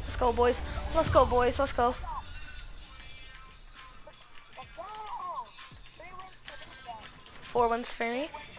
Let's go, boys. Let's go, boys. Let's go. Let's go. 3 wins for this guy. 4 wins for me.